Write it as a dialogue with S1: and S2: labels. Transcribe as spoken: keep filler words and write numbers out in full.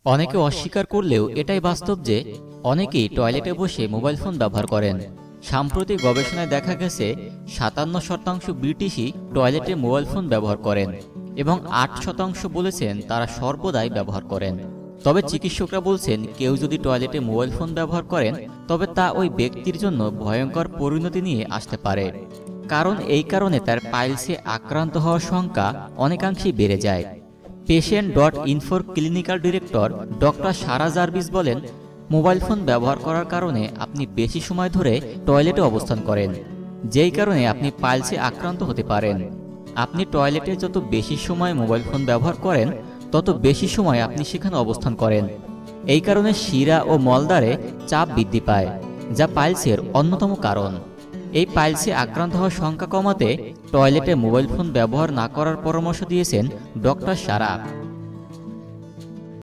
S1: অনেকে অস্বীকার করলেও এটাই বাস্তব যে অনেকেই টয়লেটে বসে মোবাইল ফোন ব্যবহার করেন। সাম্প্রতিক গবেষণায় দেখা গেছে সাতান্ন শতাংশ ব্রিটিশই টয়লেটে মোবাইল ফোন ব্যবহার করেন এবং আট শতাংশ বলেছেন তারা সর্বদাই ব্যবহার করেন। তবে চিকিৎসকরা বলছেন কেউ যদি টয়লেটে মোবাইল ফোন ব্যবহার করেন তবে তা ওই ব্যক্তির জন্য ভয়ঙ্কর পরিণতি নিয়ে আসতে পারে, কারণ এই কারণে তার পাইলসে আক্রান্ত হওয়ার সংখ্যা অনেকাংশেই বেড়ে যায়। পেশেন্ট ডট ইনফোর clinical director doctor Sarah Jarvis বলেন, মোবাইল ফোন ব্যবহার করার কারণে আপনি বেশি সময় ধরে টয়লেটে অবস্থান করেন, যেই কারণে আপনি পাইলসে আক্রান্ত হতে পারেন। আপনি টয়লেটে যত বেশি সময় মোবাইল ফোন ব্যবহার করেন তত বেশি সময় আপনি সেখানে অবস্থান করেন। এই কারণে শিরা ও মলদ্বারে চাপ বৃদ্ধি পায়, যা পাইলসের অন্যতম কারণ। এই পাইলসে আক্রান্ত হওয়ার সংখ্যা কমাতে টয়লেটে মোবাইল ফোন ব্যবহার না করার পরামর্শ দিয়েছেন ডক্টর সারা।